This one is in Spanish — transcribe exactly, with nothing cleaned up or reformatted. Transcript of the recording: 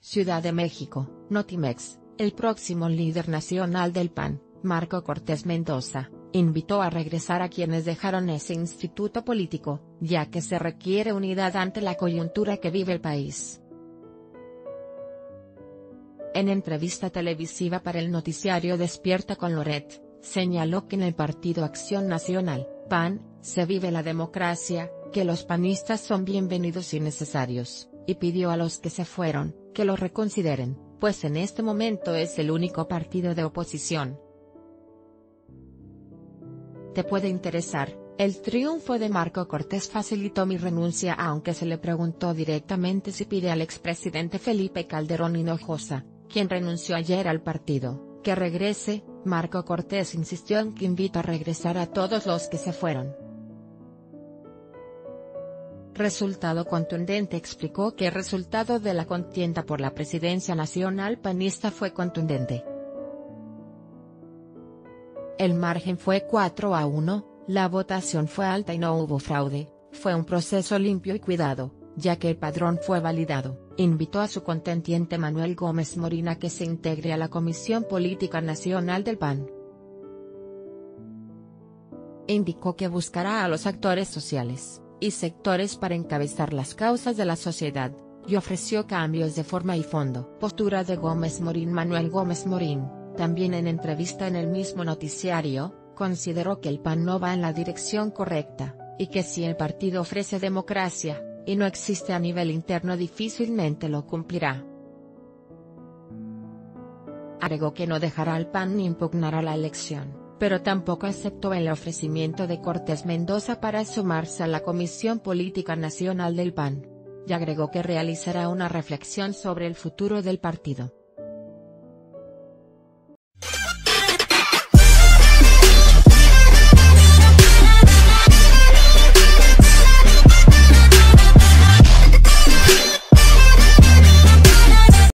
Ciudad de México, Notimex. El próximo líder nacional del P A N, Marco Cortés Mendoza, invitó a regresar a quienes dejaron ese instituto político, ya que se requiere unidad ante la coyuntura que vive el país. En entrevista televisiva para el noticiario Despierta con Loret, señaló que en el Partido Acción Nacional, P A N, se vive la democracia, que los panistas son bienvenidos y necesarios, y pidió a los que se fueron, que lo reconsideren, pues en este momento es el único partido de oposición. Te puede interesar, el triunfo de Marco Cortés facilitó mi renuncia, aunque se le preguntó directamente si pide al expresidente Felipe Calderón Hinojosa, quien renunció ayer al partido, que regrese. Marco Cortés insistió en que invita a regresar a todos los que se fueron. Resultado contundente. Explicó que el resultado de la contienda por la presidencia nacional panista fue contundente. El margen fue cuatro a uno, la votación fue alta y no hubo fraude, fue un proceso limpio y cuidado, ya que el padrón fue validado. Invitó a su contendiente Manuel Gómez Morín a que se integre a la Comisión Política Nacional del P A N. Indicó que buscará a los actores sociales y sectores para encabezar las causas de la sociedad, y ofreció cambios de forma y fondo. Postura de Gómez Morín. Manuel Gómez Morín, también en entrevista en el mismo noticiario, consideró que el P A N no va en la dirección correcta, y que si el partido ofrece democracia, y no existe a nivel interno, difícilmente lo cumplirá. Agregó que no dejará al P A N ni impugnará la elección, pero tampoco aceptó el ofrecimiento de Cortés Mendoza para sumarse a la Comisión Política Nacional del P A N. Y agregó que realizará una reflexión sobre el futuro del partido.